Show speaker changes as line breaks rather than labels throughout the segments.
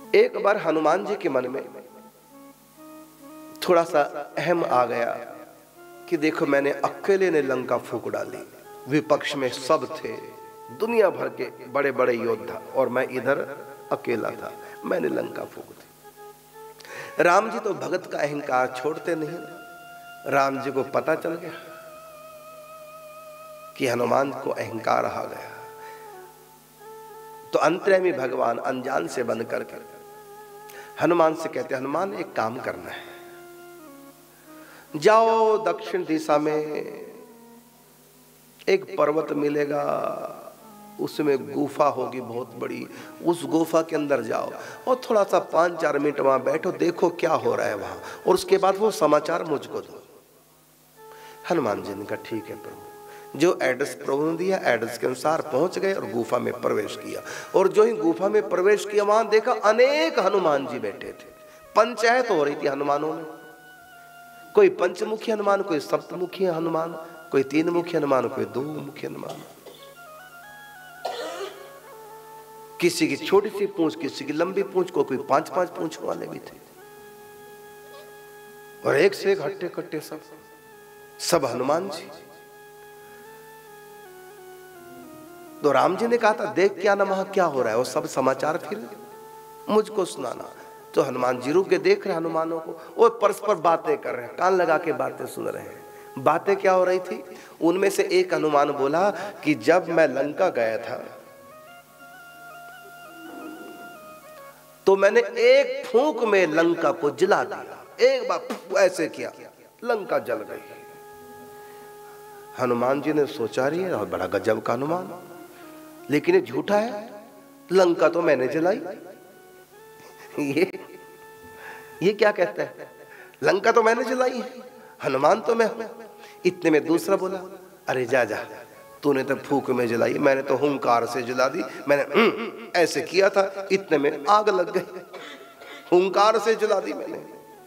एक बार हनुमान जी के मन में थोड़ा सा अहम आ गया कि देखो मैंने अकेले ने लंका फूंक डाली, विपक्ष में सब थे, दुनिया भर के बड़े बड़े योद्धा, और मैं इधर अकेला था, मैंने लंका फूंक दी। राम जी तो भगत का अहंकार छोड़ते नहीं। राम जी को पता चल गया कि हनुमान को अहंकार आ गया, तो अंतर्यामी भगवान अनजान से बंद करके हनुमान से कहते, हनुमान एक काम करना है, जाओ दक्षिण दिशा में एक पर्वत मिलेगा, उसमें गुफा होगी बहुत बड़ी, उस गुफा के अंदर जाओ और थोड़ा सा 5-4 मिनट वहां बैठो, देखो क्या हो रहा है वहां, और उसके बाद वो समाचार मुझको दो। हनुमान जी ने कहा ठीक है प्रभु। जो एड्रेस प्रभु ने दिया, एड्रेस के अनुसार पहुंच गए और गुफा में प्रवेश किया। और जो ही गुफा में प्रवेश किया, वहां देखा अनेक हनुमान जी बैठे थे। पंचायत हो रही थी हनुमानों में, कोई पंचमुखी हनुमान, कोई सप्तमुखी हनुमान, कोई 3 मुखी हनुमान, कोई 2 मुखी हनुमान, किसी की छोटी सी पूंछ, किसी की लंबी पूंछ, कोई 5-5 पूंछ वाले भी थे, और एक से एक हट्टे कट्टे सब हनुमान जी। तो राम जी ने कहा था देख क्या ना वहां क्या हो रहा है, वो सब समाचार फिर मुझको सुनाना। तो हनुमान जी रुक के देख रहे हनुमानों को, वो परस्पर बातें कर रहे हैं, कान लगा के बातें सुन रहे हैं। बातें क्या हो रही थी, उनमें से एक हनुमान बोला कि जब मैं लंका गया था तो मैंने एक फूंक में लंका को जला दिया, एक बार ऐसे किया, लंका जल गई। हनुमान जी ने सोचा रही है बड़ा गजब का हनुमान, लेकिन ये झूठा है, लंका तो मैंने जलाई। ये क्या कहता है, लंका तो मैंने जलाई है, हनुमान तो मैं हूं। इतने में दूसरा बोला, अरे जा जा, तूने तो फूंक में जलाई, मैंने तो हुंकार से जला दी, मैंने ऐसे किया था, इतने में आग लग गई, हुंकार से जला दी मैंने।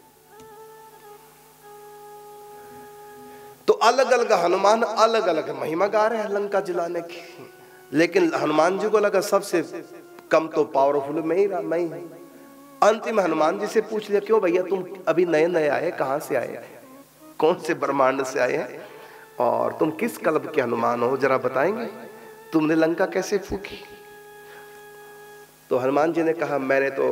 तो अलग अलग हनुमान अलग अलग महिमा गा रहे हैं लंका जलाने की, लेकिन हनुमान जी को लगा सबसे कम तो पावरफुल मैं ही हूं। अंतिम हनुमान जी से पूछ लिया, क्यों भैया तुम अभी नए नए आए, कहां से आए, कौन से ब्रह्मांड से आए हैं, और तुम किस कल्प के हनुमान हो, जरा बताएंगे, तुमने लंका कैसे फूकी। तो हनुमान जी ने कहा मैंने तो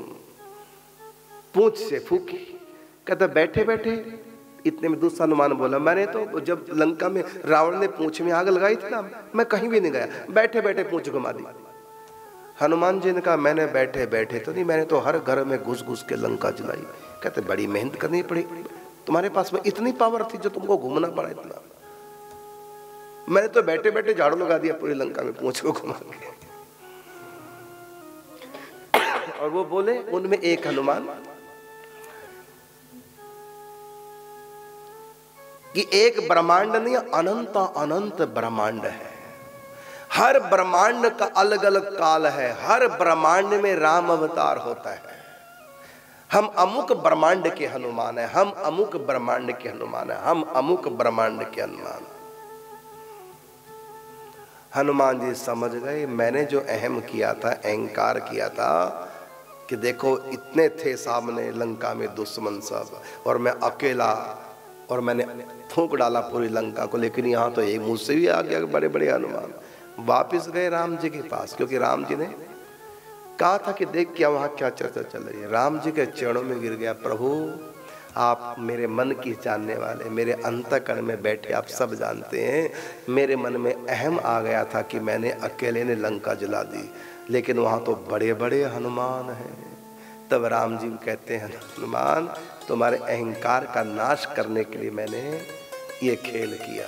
पूंछ से फूकी। कहता बैठे बैठे, इतने में दूसरा हनुमान बोला, मैंने तो जब लंका में रावण ने पूंछ में आग लगाई थी ना, मैं कहीं भी नहीं गया, बैठे बैठे पूंछ घुमा दी। हनुमान जी ने कहा मैंने बैठे बैठे तो नहीं, मैंने तो हर घर में घुस घुस के लंका जलाई। कहते बड़ी मेहनत करनी पड़ी, तुम्हारे पास में इतनी पावर थी जो तुमको घूमना पड़ा इतना, मैंने तो बैठे बैठे झाड़ू लगा दिया पूरी लंका में पूंछ को घुमा के। और वो बोले, उनमें एक हनुमान कि एक ब्रह्मांड नहीं, अनंत अनंत ब्रह्मांड है, हर ब्रह्मांड का अलग अलग काल है, हर ब्रह्मांड में राम अवतार होता है। हम अमुक ब्रह्मांड के हनुमान है, हम अमुक ब्रह्मांड के हनुमान है, हम अमुक ब्रह्मांड के हनुमान। हनुमान जी समझ गए मैंने जो अहम किया था, अहंकार किया था कि देखो इतने थे सामने लंका में दुश्मन सब, और मैं अकेला, और मैंने फूंक डाला पूरी लंका को, लेकिन यहाँ तो एक मुझसे भी आ गया बड़े बड़े हनुमान। वापिस गए राम जी के पास, क्योंकि राम जी ने कहा था कि देख क्या वहां क्या चर्चा चल रही है। राम जी के चरणों में गिर गया, प्रभु आप मेरे मन की जानने वाले, मेरे अंतःकरण में बैठे आप सब जानते हैं, मेरे मन में अहम आ गया था कि मैंने अकेले ने लंका जला दी, लेकिन वहां तो बड़े बड़े हनुमान हैं। तब राम जी कहते हैं हनुमान तुम्हारे अहंकार का नाश करने के लिए मैंने ये खेल किया।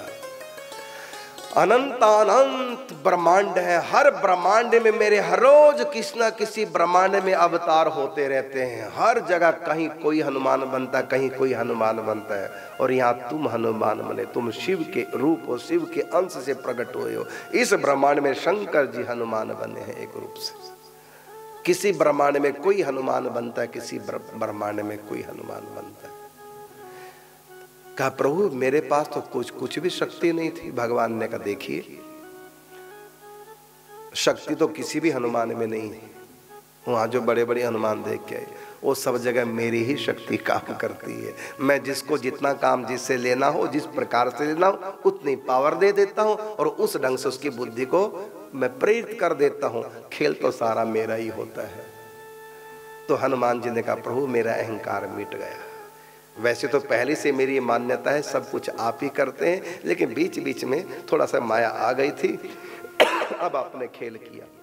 अनंत अनंत ब्रह्मांड है, हर ब्रह्मांड में मेरे हर रोज किसी न किसी ब्रह्मांड में अवतार होते रहते हैं, हर जगह कहीं कोई हनुमान बनता है, कहीं कोई हनुमान बनता है, और यहाँ तुम हनुमान बने, तुम शिव के रूप हो, शिव के अंश से प्रकट हुए हो। इस ब्रह्मांड में शंकर जी हनुमान बने हैं एक रूप से, किसी ब्रह्मांड में कोई हनुमान बनता है, किसी ब्रह्मांड में कोई हनुमान बनता है। कहा प्रभु मेरे पास तो कुछ भी शक्ति नहीं थी। भगवान ने कहा देखिए शक्ति तो किसी भी हनुमान में नहीं है, वहाँ जो बड़े बड़े हनुमान देख के आए, वो सब जगह मेरी ही शक्ति काम करती है। मैं जिसको जितना काम जिससे लेना हो, जिस प्रकार से लेना हो, उतनी पावर दे देता हूँ और उस ढंग से उसकी बुद्धि को मैं प्रेरित कर देता हूँ। खेल तो सारा मेरा ही होता है। तो हनुमान जी ने कहा प्रभु मेरा अहंकार मिट गया। वैसे तो पहले से मेरी मान्यता है सब कुछ आप ही करते हैं, लेकिन बीच बीच में थोड़ा सा माया आ गई थी। अब आपने खेल किया।